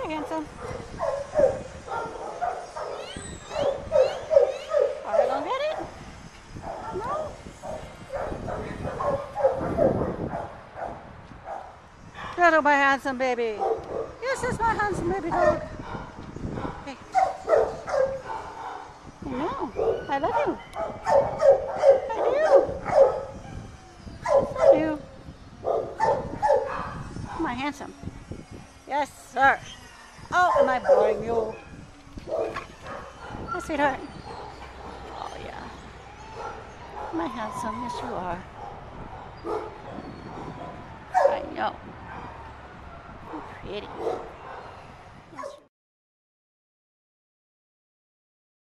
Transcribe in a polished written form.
Hi, handsome. Are you gonna get it? No? Hello, my handsome baby. Yes, it's my handsome baby dog. Hey. I know. I love you. I do. I do. My handsome. Yes, sir. Oh, am I boring you? Hi, sweetheart. Oh, yeah. My handsome. Yes, you are. I know. You're pretty.